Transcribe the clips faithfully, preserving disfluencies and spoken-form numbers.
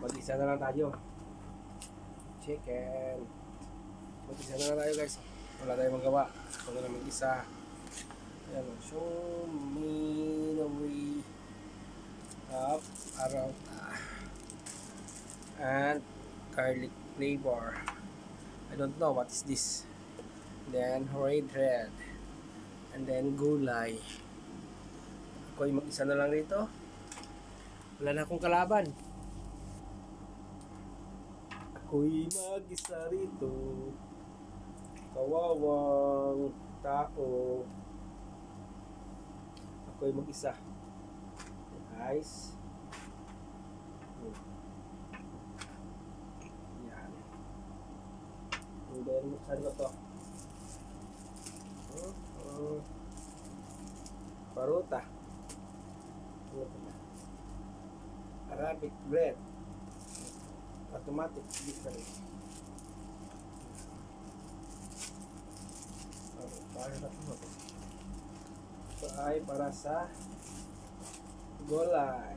Mag-isa na lang tayo. Chicken. Mag-isa na lang tayo guys. Wala tayong magawa. Ako na lang mag-isa. Ayan. Show me the way up, around, and garlic flavor. I don't know what is this. Then red red. And then gulay. Ako'y mag-isa na lang rito. Wala na akong kalaban. Ako'y mag-isa rito. Kawawang tao. Ako'y mag-isa. Guys. Yan. And then, saan ko to? Uh, uh, paruta. Arabic bread. Automatic different. Okay, para sa ito. Ito ay para sa gulay.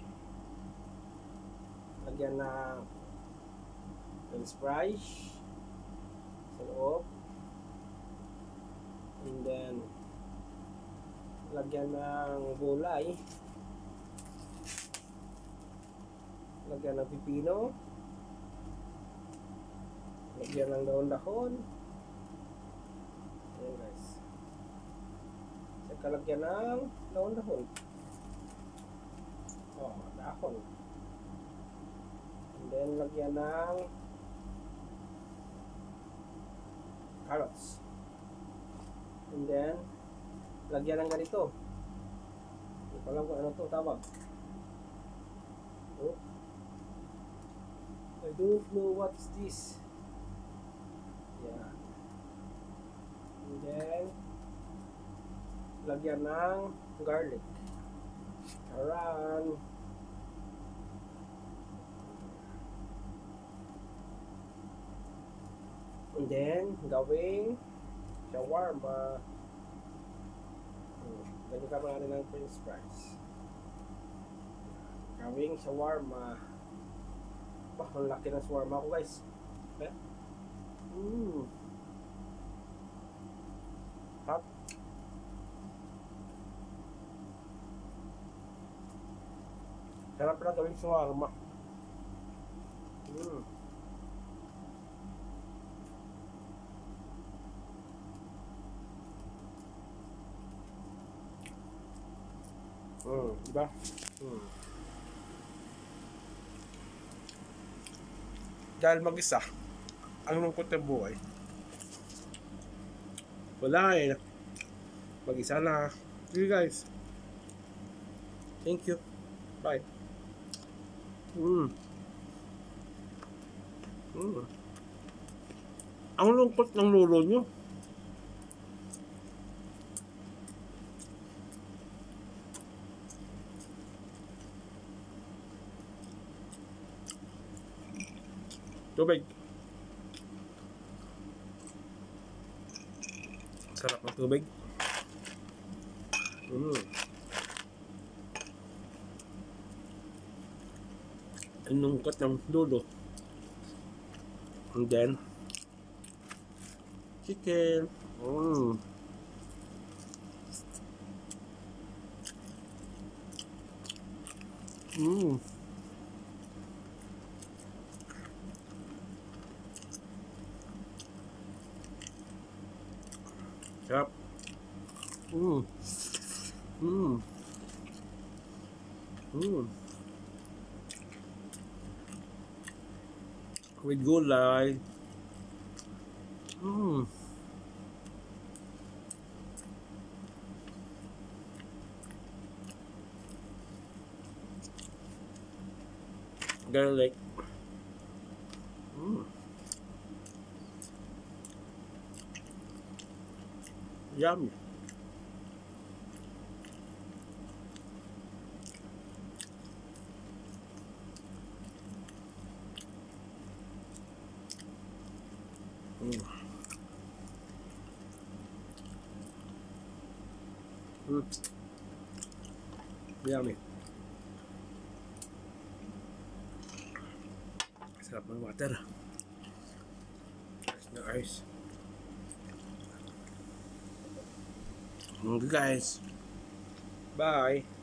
Lagyan ng french fries sa loob. And then lagyan ng gulay. Lagyan ng pipino. Lagyan ng daon-dahon. Ayan guys. Saka lagyan ng daon-dahon. Oh, dahon. And then lagyan ng carrots. And then lagyan ng ganito. Hindi ko alam kung ano to tawag. Oh. I don't know what is this. Yeah. And then lagyan ng garlic. Aran. And then gawing shawarma. Lagyan ka pa natin ng french fries. Gawing shawarma. Bah, ang laki ng shawarma ko guys. Okay? Mmm. Hot. Sarap na gawing shawarma. Mmm. Hmm, diba? Hmm. Dahil mag-isa, ang lungkot ng buhay. Wala eh. Mag-isa na. Okay guys. Thank you. Bye. Hmm. Hmm. Ang lungkot ng lolo nyo. Tubig. Sarap ng tubig. Mm. Ang lungkot ng lolo. And then chicken. Mm. Mm. Yep. Mm. Mm. Mm. With gulay. Mm. Garlic. Mm. Yummy. Mm. Mm. Yummy. Sarap ng water. Ice na ice. Okay guys. Bye.